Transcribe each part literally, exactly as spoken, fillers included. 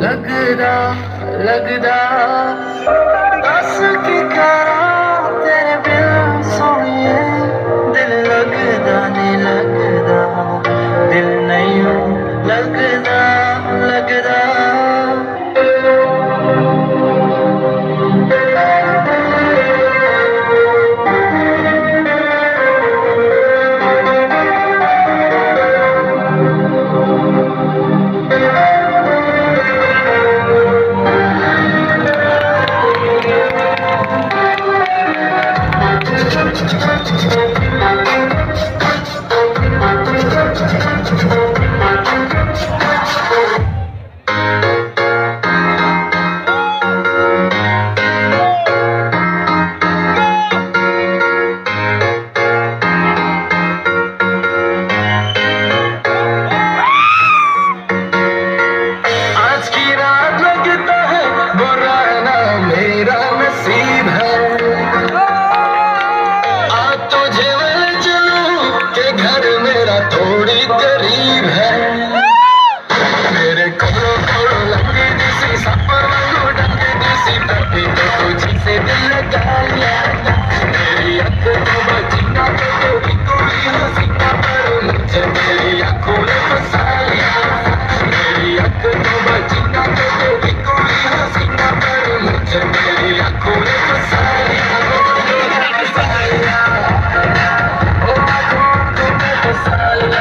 लगदा लगदा दस की करा तेरे बिन सोनिए दिल लगदा नहीं लगदा दिल नहीं लगदा लगदा थोड़ी करीब है मेरे कोलो कोलो लगे दिसी सफर वांगू डंगे दिसी तभी तो तुझी से दिल लगा लिया मेरी अख तो बची ना तो तेरी कोई हसीना पर मुझे मेरी आंखों ने फंसा लिया मेरी अख तो बची ना तो तेरी कोई हसीना पर मुझे मेरी आंखों ने फंसा लिया फंसा लिया ओ आंखों को फंसा लिया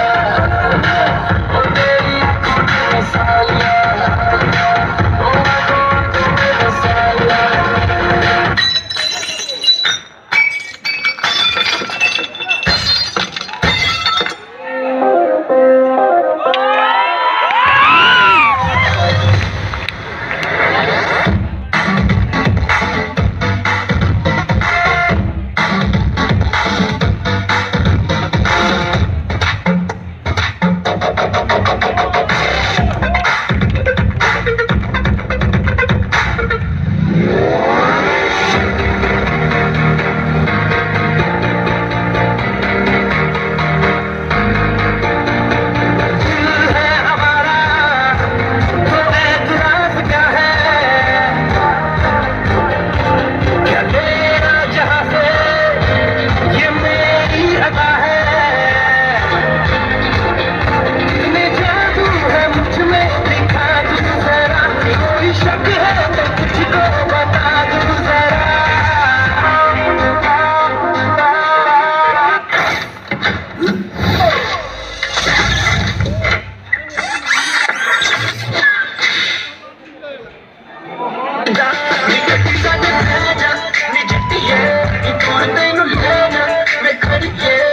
Yeah.